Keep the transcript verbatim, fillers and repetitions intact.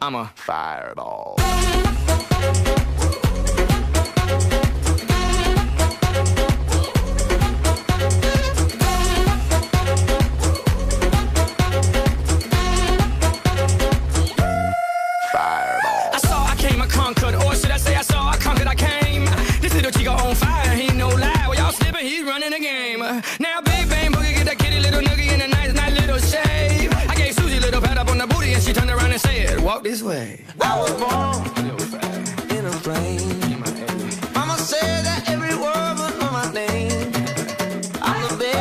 I'm a fireball. I saw, I came, I conquered, or should I say I saw, I conquered, I came. This little chico on fire, he no lie. Well, y'all slipping, he's running the game. Now, big bang boogie, get that kitty little noogie in a nice, nice little shave. I gave Susie a little pat up on the booty, and she turned around and said, walk this way. I was born in a plane. Mama said that every word was on my name. I'm the best.